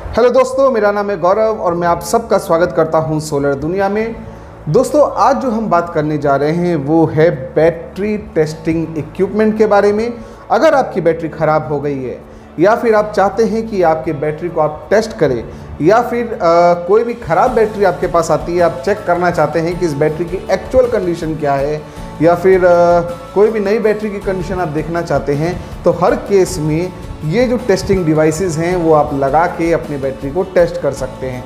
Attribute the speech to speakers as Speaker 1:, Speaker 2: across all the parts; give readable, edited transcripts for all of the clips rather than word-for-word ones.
Speaker 1: Hello दोस्तों, मेरा नाम है गौरव और मैं आप सबका स्वागत करता हूं सोलर दुनिया में। दोस्तों, आज जो हम बात करने जा रहे हैं वो है बैटरी टेस्टिंग इक्विपमेंट के बारे में। अगर आपकी बैटरी ख़राब हो गई है या फिर आप चाहते हैं कि आपके बैटरी को आप टेस्ट करें या फिर कोई भी ख़राब बैटरी आपके पास आती है, आप चेक करना चाहते हैं कि इस बैटरी की एक्चुअल कंडीशन क्या है या फिर कोई भी नई बैटरी की कंडीशन आप देखना चाहते हैं, तो हर केस में ये जो टेस्टिंग डिवाइसेस हैं वो आप लगा के अपनी बैटरी को टेस्ट कर सकते हैं।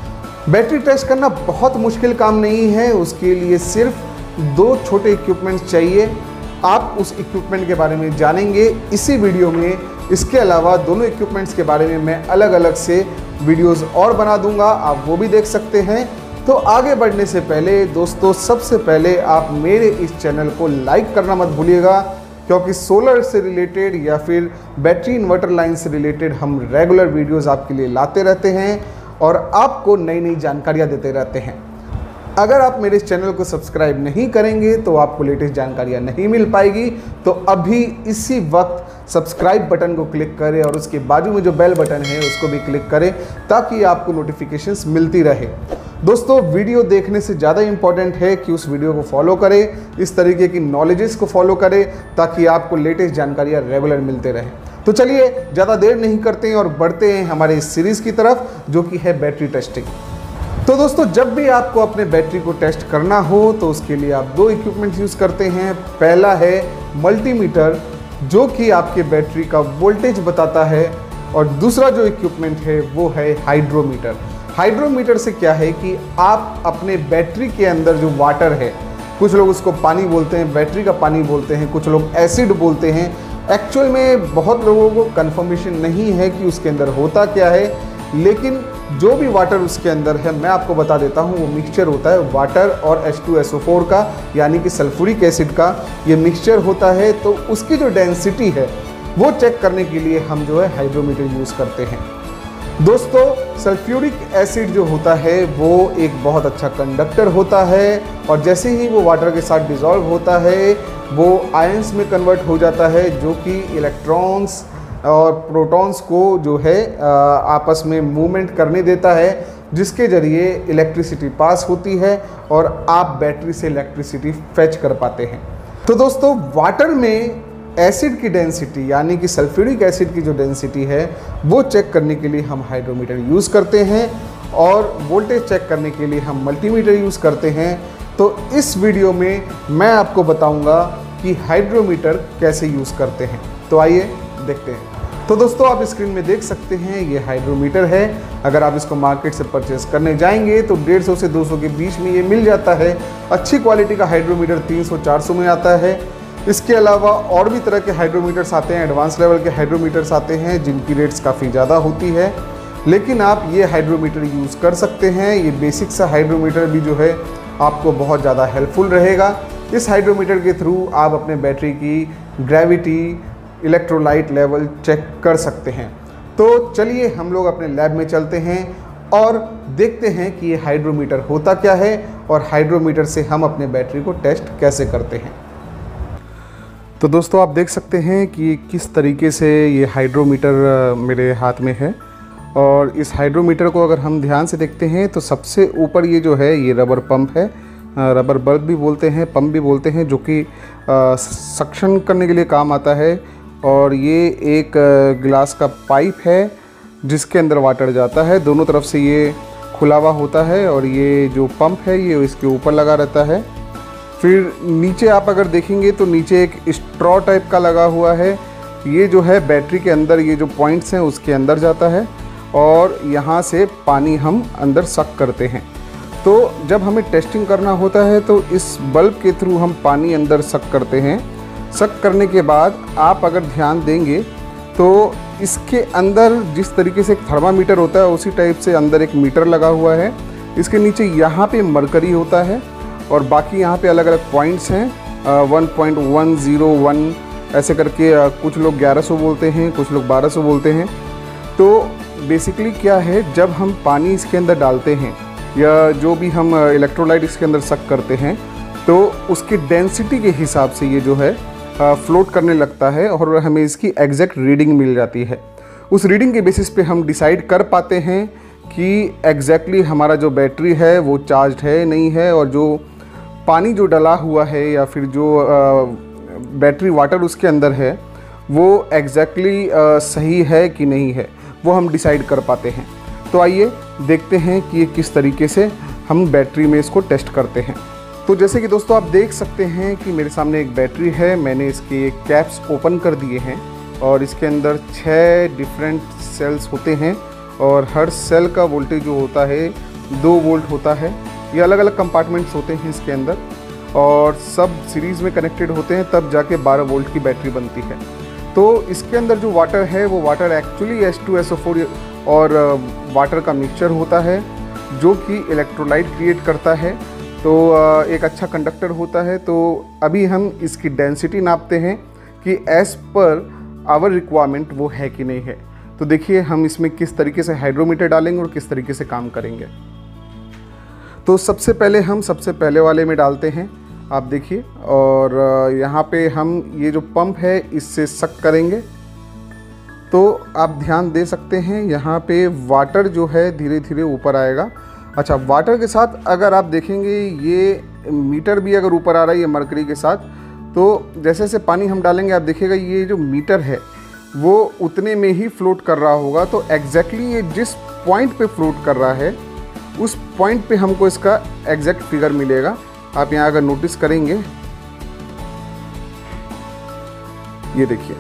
Speaker 1: बैटरी टेस्ट करना बहुत मुश्किल काम नहीं है, उसके लिए सिर्फ 2 छोटे इक्विपमेंट्स चाहिए। आप उस इक्विपमेंट के बारे में जानेंगे इसी वीडियो में। इसके अलावा दोनों इक्विपमेंट्स के बारे में मैं अलग अलग से वीडियोस और बना दूंगा, आप वो भी देख सकते हैं। तो आगे बढ़ने से पहले दोस्तों, सबसे पहले आप मेरे इस चैनल को लाइक करना मत भूलिएगा, क्योंकि सोलर से रिलेटेड या फिर बैटरी इन्वर्टर लाइन से रिलेटेड हम रेगुलर वीडियोस आपके लिए लाते रहते हैं और आपको नई नई जानकारियाँ देते रहते हैं। अगर आप मेरे इस चैनल को सब्सक्राइब नहीं करेंगे तो आपको लेटेस्ट जानकारियाँ नहीं मिल पाएगी। तो अभी इसी वक्त सब्सक्राइब बटन को क्लिक करें और उसके बाजू में जो बेल बटन है उसको भी क्लिक करें ताकि आपको नोटिफिकेशंस मिलती रहे। दोस्तों, वीडियो देखने से ज़्यादा इम्पॉर्टेंट है कि उस वीडियो को फॉलो करें, इस तरीके की नॉलेजेस को फॉलो करें ताकि आपको लेटेस्ट जानकारियाँ रेगुलर मिलते रहें। तो चलिए ज़्यादा देर नहीं करते हैं और बढ़ते हैं हमारे इस सीरीज़ की तरफ जो कि है बैटरी टेस्टिंग। तो दोस्तों, जब भी आपको अपने बैटरी को टेस्ट करना हो तो उसके लिए आप 2 इक्विपमेंट्स यूज़ करते हैं। पहला है मल्टीमीटर, जो कि आपके बैटरी का वोल्टेज बताता है, और दूसरा जो इक्विपमेंट है वो है हाइड्रोमीटर। हाइड्रोमीटर से क्या है कि आप अपने बैटरी के अंदर जो वाटर है, कुछ लोग उसको पानी बोलते हैं, बैटरी का पानी बोलते हैं, कुछ लोग एसिड बोलते हैं। एक्चुअल में बहुत लोगों को कंफर्मेशन नहीं है कि उसके अंदर होता क्या है, लेकिन जो भी वाटर उसके अंदर है मैं आपको बता देता हूँ, वो मिक्सचर होता है वाटर और H2SO4 का, यानी कि सल्फ्यूरिक एसिड का ये मिक्सचर होता है। तो उसकी जो डेंसिटी है वो चेक करने के लिए हम जो है हाइड्रोमीटर यूज़ करते हैं। दोस्तों, सल्फ्यूरिक एसिड जो होता है वो एक बहुत अच्छा कंडक्टर होता है और जैसे ही वो वाटर के साथ डिज़ोल्व होता है वो आयंस में कन्वर्ट हो जाता है, जो कि इलेक्ट्रॉन्स और प्रोटॉन्स को जो है आपस में मूवमेंट करने देता है, जिसके ज़रिए इलेक्ट्रिसिटी पास होती है और आप बैटरी से इलेक्ट्रिसिटी फेच कर पाते हैं। तो दोस्तों, वाटर में एसिड की डेंसिटी यानी कि सल्फ्यूरिक एसिड की जो डेंसिटी है वो चेक करने के लिए हम हाइड्रोमीटर यूज़ करते हैं और वोल्टेज चेक करने के लिए हम मल्टीमीटर यूज़ करते हैं। तो इस वीडियो में मैं आपको बताऊंगा कि हाइड्रोमीटर कैसे यूज़ करते हैं। तो आइए देखते हैं। तो दोस्तों, आप स्क्रीन में देख सकते हैं ये हाइड्रोमीटर है। अगर आप इसको मार्केट से परचेस करने जाएंगे तो 150 से 200 के बीच में ये मिल जाता है। अच्छी क्वालिटी का हाइड्रोमीटर 300-400 में आता है। इसके अलावा और भी तरह के हाइड्रोमीटर्स आते हैं, एडवांस लेवल के हाइड्रोमीटर्स आते हैं जिनकी रेट्स काफ़ी ज़्यादा होती है, लेकिन आप ये हाइड्रोमीटर यूज़ कर सकते हैं। ये बेसिक सा हाइड्रोमीटर भी जो है आपको बहुत ज़्यादा हेल्पफुल रहेगा। इस हाइड्रोमीटर के थ्रू आप अपने बैटरी की ग्रेविटी, इलेक्ट्रोलाइट लेवल चेक कर सकते हैं। तो चलिए हम लोग अपने लैब में चलते हैं और देखते हैं कि ये हाइड्रोमीटर होता क्या है और हाइड्रोमीटर से हम अपने बैटरी को टेस्ट कैसे करते हैं। तो दोस्तों, आप देख सकते हैं कि किस तरीके से ये हाइड्रोमीटर मेरे हाथ में है, और इस हाइड्रोमीटर को अगर हम ध्यान से देखते हैं तो सबसे ऊपर ये जो है ये रबर पंप है, रबर बल्ब भी बोलते हैं, पंप भी बोलते हैं, जो कि सक्शन करने के लिए काम आता है। और ये एक गिलास का पाइप है जिसके अंदर वाटर जाता है, दोनों तरफ से ये खुला हुआ होता है, और ये जो पंप है ये इसके ऊपर लगा रहता है। फिर नीचे आप अगर देखेंगे तो नीचे एक स्ट्रॉ टाइप का लगा हुआ है, ये जो है बैटरी के अंदर ये जो पॉइंट्स हैं उसके अंदर जाता है और यहाँ से पानी हम अंदर सक करते हैं। तो जब हमें टेस्टिंग करना होता है तो इस बल्ब के थ्रू हम पानी अंदर सक करते हैं। सक करने के बाद आप अगर ध्यान देंगे तो इसके अंदर जिस तरीके से एक थर्मामीटर होता है उसी टाइप से अंदर एक मीटर लगा हुआ है। इसके नीचे यहाँ पे मरकरी होता है और बाकी यहाँ पे अलग अलग पॉइंट्स हैं, 1.101 ऐसे करके, कुछ लोग 1100 बोलते हैं, कुछ लोग 1200 बोलते हैं। तो बेसिकली क्या है, जब हम पानी इसके अंदर डालते हैं या जो भी हम इलेक्ट्रोलाइट इसके अंदर सक करते हैं तो उसकी डेंसिटी के हिसाब से ये जो है फ्लोट करने लगता है और हमें इसकी एग्जैक्ट रीडिंग मिल जाती है। उस रीडिंग के बेसिस पे हम डिसाइड कर पाते हैं कि एग्जैक्टली हमारा जो बैटरी है वो चार्ज है नहीं है, और जो पानी जो डला हुआ है या फिर जो बैटरी वाटर उसके अंदर है वो एग्जैक्टली सही है कि नहीं है, वो हम डिसाइड कर पाते हैं। तो आइए देखते हैं कि ये किस तरीके से हम बैटरी में इसको टेस्ट करते हैं। तो जैसे कि दोस्तों आप देख सकते हैं कि मेरे सामने एक बैटरी है, मैंने इसके कैप्स ओपन कर दिए हैं और इसके अंदर 6 डिफरेंट सेल्स होते हैं और हर सेल का वोल्टेज जो होता है 2 वोल्ट होता है। ये अलग अलग कंपार्टमेंट्स होते हैं इसके अंदर और सब सीरीज़ में कनेक्टेड होते हैं, तब जाके 12 वोल्ट की बैटरी बनती है। तो इसके अंदर जो वाटर है वो वाटर एक्चुअली H2SO4 और वाटर का मिक्सचर होता है जो कि इलेक्ट्रोलाइट क्रिएट करता है, तो एक अच्छा कंडक्टर होता है। तो अभी हम इसकी डेंसिटी नापते हैं कि एज़ पर आवर रिक्वायरमेंट वो है कि नहीं है। तो देखिए हम इसमें किस तरीके से हाइड्रोमीटर डालेंगे और किस तरीके से काम करेंगे। तो सबसे पहले हम सबसे पहले वाले में डालते हैं, आप देखिए, और यहाँ पे हम ये जो पंप है इससे सक करेंगे। तो आप ध्यान दे सकते हैं यहाँ पे वाटर जो है धीरे धीरे ऊपर आएगा। अच्छा, वाटर के साथ अगर आप देखेंगे ये मीटर भी अगर ऊपर आ रहा है ये मरकरी के साथ, तो जैसे जैसे पानी हम डालेंगे आप देखिएगा ये जो मीटर है वो उतने में ही फ्लोट कर रहा होगा। तो एग्जैक्टली ये जिस पॉइंट पे फ्लोट कर रहा है उस पॉइंट पे हमको इसका एग्जैक्ट फिगर मिलेगा। आप यहाँ अगर नोटिस करेंगे, ये देखिए,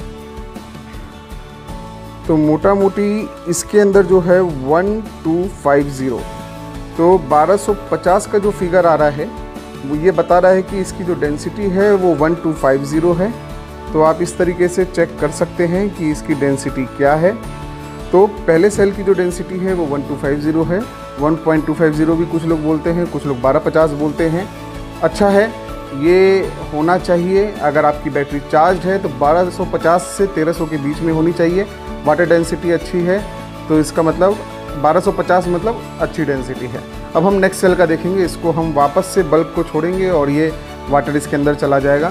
Speaker 1: तो मोटा मोटी इसके अंदर जो है 1250, तो 1250 का जो फिगर आ रहा है वो ये बता रहा है कि इसकी जो डेंसिटी है वो 1250 है। तो आप इस तरीके से चेक कर सकते हैं कि इसकी डेंसिटी क्या है। तो पहले सेल की जो डेंसिटी है वो 1250 है, 1.250 भी कुछ लोग बोलते हैं, कुछ लोग 1250 बोलते हैं। अच्छा है, ये होना चाहिए। अगर आपकी बैटरी चार्ज है तो 1250 से 1300 के बीच में होनी चाहिए। वाटर डेंसिटी अच्छी है तो इसका मतलब 1250 मतलब अच्छी डेंसिटी है। अब हम नेक्स्ट सेल का देखेंगे, इसको हम वापस से बल्ब को छोड़ेंगे और ये वाटर इसके अंदर चला जाएगा।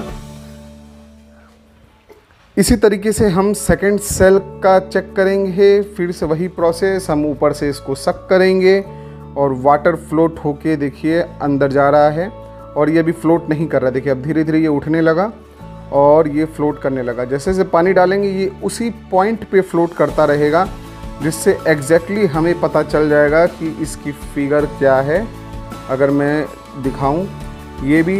Speaker 1: इसी तरीके से हम सेकंड सेल का चेक करेंगे, फिर से वही प्रोसेस, हम ऊपर से इसको सक करेंगे और वाटर फ्लोट होके देखिए अंदर जा रहा है और ये अभी फ्लोट नहीं कर रहा है। देखिए अब धीरे धीरे ये उठने लगा और ये फ्लोट करने लगा। जैसे जैसे पानी डालेंगे ये उसी पॉइंट पे फ्लोट करता रहेगा, जिससे एग्जैक्टली हमें पता चल जाएगा कि इसकी फिगर क्या है। अगर मैं दिखाऊं, ये भी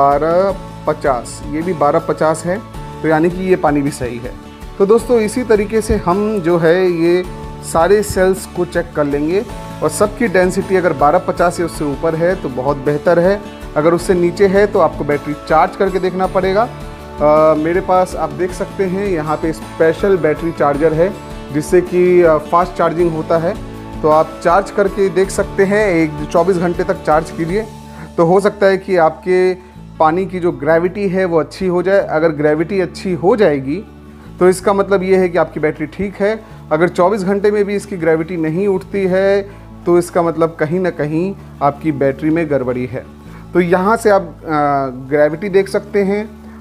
Speaker 1: 1250, ये भी 1250 है, तो यानी कि ये पानी भी सही है। तो दोस्तों इसी तरीके से हम जो है ये सारे सेल्स को चेक कर लेंगे और सबकी डेंसिटी अगर 1250 या उससे ऊपर है तो बहुत बेहतर है। अगर उससे नीचे है तो आपको बैटरी चार्ज करके देखना पड़ेगा। मेरे पास आप देख सकते हैं यहाँ पे स्पेशल बैटरी चार्जर है जिससे कि फास्ट चार्जिंग होता है, तो आप चार्ज करके देख सकते हैं। 24 घंटे तक चार्ज कीजिए, तो हो सकता है कि आपके पानी की जो ग्रेविटी है वो अच्छी हो जाए। अगर ग्रेविटी अच्छी हो जाएगी तो इसका मतलब ये है कि आपकी बैटरी ठीक है। अगर 24 घंटे में भी इसकी ग्रेविटी नहीं उठती है तो इसका मतलब कहीं ना कहीं आपकी बैटरी में गड़बड़ी है। तो यहाँ से आप ग्रेविटी देख सकते हैं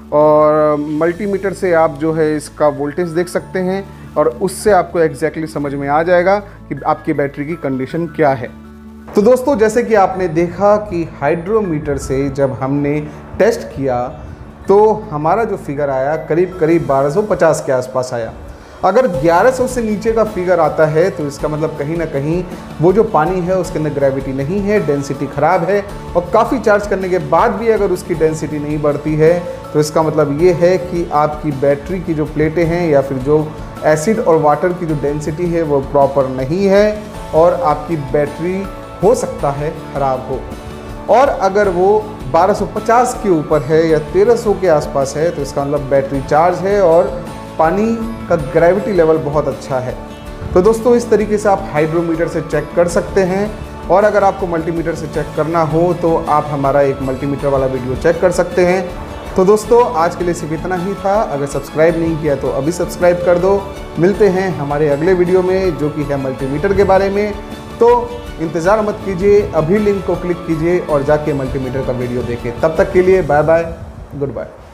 Speaker 1: और मल्टीमीटर से आप जो है इसका वोल्टेज देख सकते हैं और उससे आपको एग्जैक्टली समझ में आ जाएगा कि आपकी बैटरी की कंडीशन क्या है। तो दोस्तों जैसे कि आपने देखा कि हाइड्रोमीटर से जब हमने टेस्ट किया तो हमारा जो फिगर आया करीब करीब 1250 के आसपास आया। अगर 1100 से नीचे का फिगर आता है तो इसका मतलब कहीं ना कहीं वो जो पानी है उसके अंदर ग्रेविटी नहीं है, डेंसिटी ख़राब है, और काफ़ी चार्ज करने के बाद भी अगर उसकी डेंसिटी नहीं बढ़ती है तो इसका मतलब ये है कि आपकी बैटरी की जो प्लेटें हैं या फिर जो एसिड और वाटर की जो डेंसिटी है वो प्रॉपर नहीं है और आपकी बैटरी हो सकता है ख़राब हो। और अगर वो 1250 के ऊपर है या 1300 के आसपास है तो इसका मतलब बैटरी चार्ज है और पानी का ग्रेविटी लेवल बहुत अच्छा है। तो दोस्तों इस तरीके से आप हाइड्रोमीटर से चेक कर सकते हैं, और अगर आपको मल्टीमीटर से चेक करना हो तो आप हमारा एक मल्टीमीटर वाला वीडियो चेक कर सकते हैं। तो दोस्तों आज के लिए सिर्फ इतना ही था। अगर सब्सक्राइब नहीं किया तो अभी सब्सक्राइब कर दो। मिलते हैं हमारे अगले वीडियो में जो कि है मल्टीमीटर के बारे में। तो इंतज़ार मत कीजिए, अभी लिंक को क्लिक कीजिए और जाके मल्टीमीटर का वीडियो देखें। तब तक के लिए बाय बाय, गुड बाय।